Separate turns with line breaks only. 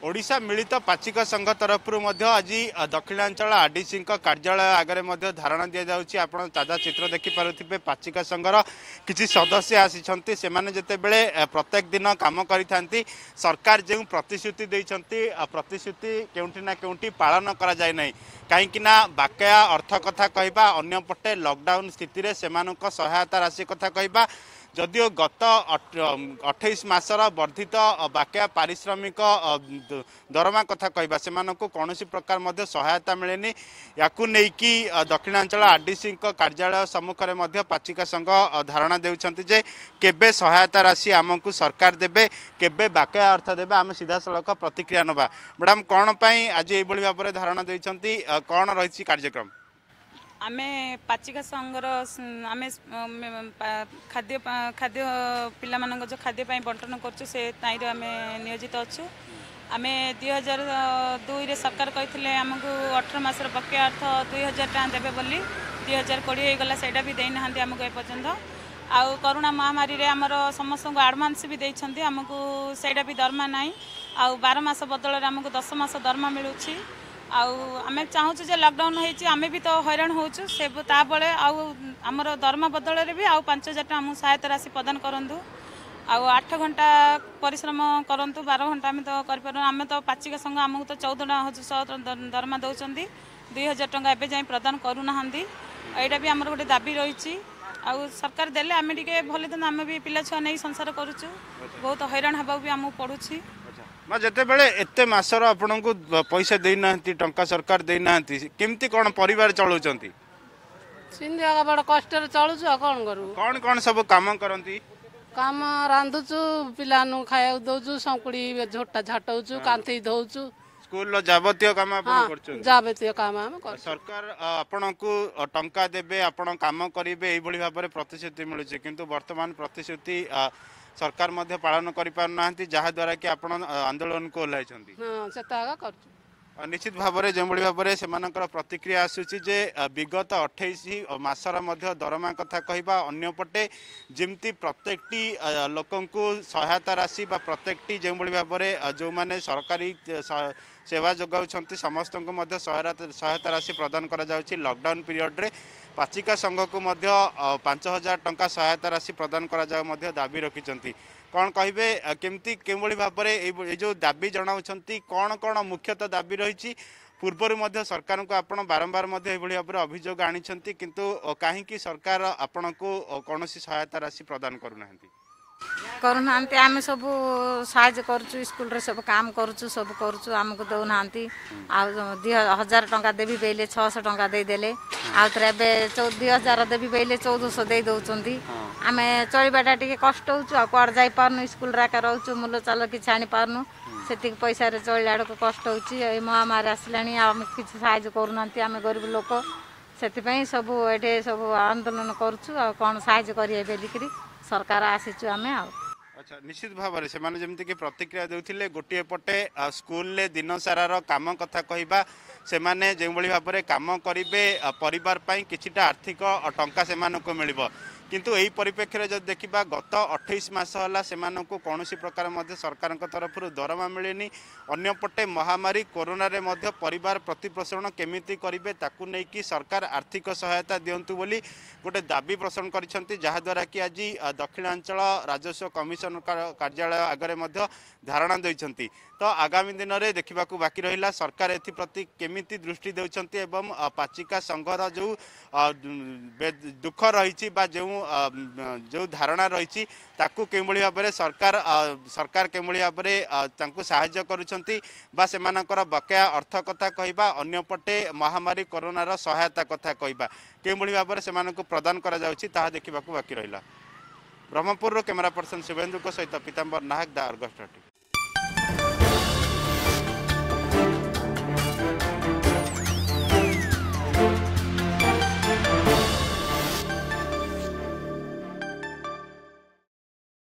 ओडिशा मिलित पाचिक संघ तरफ आज दक्षिणांचल आरडीसी कार्यालय आगे धारणा दि जाऊँगी। आप ताजा चित्र देखिपे पाचिक संघर किसी सदस्य आसी से प्रत्येक दिन कम करी सरकार जो प्रतिश्रुति देती प्रतिश्रुति केउंठी ना केउंठी पालन करा जाय नहीं कहीं बाकया अर्थ कथा कहवा अंपटे लॉकडाउन स्थिति से सहायता राशि कथा कहवा जदियो गत 28 मासर वर्धित बाकया पारिश्रमिक दरमा कथा कहवा से कौन प्रकार सहायता मिलेनी याकू नेकी दक्षिणांचल आरडीसी कार्यालय सम्मुखें पाचिका संघ धारणा देउछंती जे केबे सहायता राशि आमको सरकार देबे केबे बाकया अर्थ देबे आम सीधा सड़क प्रतिक्रिया नबा। मैडम कौन पाई आज ये भाव में धारणा देइछंती कौन रही कार्यक्रम?
आमे पाचिका संघर आमे खाद्य खाद्य पिला मानक जो खाद्य बंटन करछु से ताइरे आमे नियोजित अच्छु। आमे 2002 रे सरकार कहथिले हमकु 18 मासर बकेया अर्थ 2000 टका देबे बोली 2020 हो गला सेटा भी देइ नहांती हमकु ए पर्यंत। आउ कोरोना महामारी रे हमर समस्त को एडवांस भी देइछंती हमकु सेटा भी दरमा नाही। आउ 12 मास बदल रे हमकु 10 मास दरमा मिलुछि। आमे चाहूँ जे लॉकडाउन होइछि आमे भी तो हैरान होछु से ताबले आमर दरमा बदल रे भी 5000 टका हम सहायता राशि प्रदान करंतु। 8 घंटा परिश्रम करंतु 12 घंटा आमे तो कर पर आमे तो पाचिका संघ हमहु तो 14,000 दरमा दउचंदी 2000 टका एबे जाई प्रदान करू नहंदी। एटा भी हमर गोटे दाबी रहिछि। सरकार देले आमे टिके भले तो आमे भी पिला छुआ नहीं संसार करूछु बहुत हैरान हबा भी हमहु पडुछि।
जिते बड़े एत मासर आपण को पैसा देना टंका सरकार देना केमती कौन परिवार चलाउछंती?
बड़ कष्ट चलुछु कौन करू
कौन कौन सब काम करती?
काम रांधुचु पिला खाया दउछु संकुड़ी झोटा झाटउछु कांथी धोउछु
स्कूल जावतीय काम
जावतीय काम
सरकार आपण को टंका देबे आपण काम करिवे एई भली भाव में प्रतिश्रुति मिलुछि किंतु वर्तमान प्रतिश्रुति सरकार मध्य पालन करि पार नाहंती जहा द्वारा कि आपण आंदोलन को ओल्हाइछंती।
हां सेता करछु
निश्चित भाव में जो भाव में से प्रतिक्रिया आसूची जे विगत 28 मासर मध्य दरमा कथा कहवा अन्यपटे जमती प्रत्येकटी लोक सहायता राशि प्रत्येकटी जो भाव में जो मैंने सरकारी सेवा जोगाउछंती समस्त को सहायता राशि प्रदान करा जाउची। लॉकडाउन पीरियड रे पाचिका संघ को 5000 टंका सहायता राशि प्रदान करा जाउ मध्य दाबी रखिछंती। कौन कहे केमती के भाव में जो दाबी जनाउछंती कौन कौन मुख्यतः दाबी रही पूर्वर सरकार को आपण बारंबार भाव में अभियोग आनी किंतु कहीं सरकार आपण को कौन सहायता राशि प्रदान
करूना आम सब साहाଯ୍ୟ करूँ स्कूल रे सब काम करूँ सब करूँ आमको दौना 2000 टंका देवी बेले 600 टंका देदेले आउे 2000 देवी बेले 1400 दे दौरान आम चलवाटा टी कष्ट हो कड़ जा पार्नु स्कूल राका रोचु मूल चाल कि आनी पार्नु से पैसा चलला आड़ कष्ट हो महामारी आसला आम किसी साहाଯ୍ୟ करूना आम गरीब लोक से सब ये सब आंदोलन करुँ कौन साहाଯ୍ୟ करें बोलिकी सरकार आसीचु आमे आ।
अच्छा निश्चित भाव में से जमती कि प्रतिक्रिया देउथिले गोटे पटे स्कूल ले दिन सारार काम कथा कहवा से जो भाव में काम करेंगे परिवार पाई किछिटा आर्थिक टंका से मिल किंतु यही परिप्रेक्षी जब देखा गत 28 मास है से कौन प्रकार सरकार तरफ दरमा मिलेनी अन्यपटे महामारी कोरोना रे परिवार प्रतिपोषण केमिति करेंगे ताकू नहीं सरकार आर्थिक सहायता दिंतु बोली गोटे दाबी पोषण कर जहाद्वारा कि आज दक्षिणांचल राजस्व कमिशन कार्यालय आगे धारणा देइछंती। तो आगामी दिन में देखा बाकी रहा सरकार एप्रति केमिति दृष्टि देउछंती एवं पाचिका संघर जो दुख रही जो धारणा रही ताकू के भाव में सरकार के भाव में साहाय्य करुछंती बा सेमानकर बकेया अर्थ कथा कहवा अन्यपटे महामारी कोरोनार सहायता कथा कहवा के भाव में से प्रदान करा जाउछि ताहा देखिबाकू बाकी रहिला। ब्रह्मपुर कैमरा पर्सन शिवेंदु सहित पीताम्बर नाहक दा अर्गस।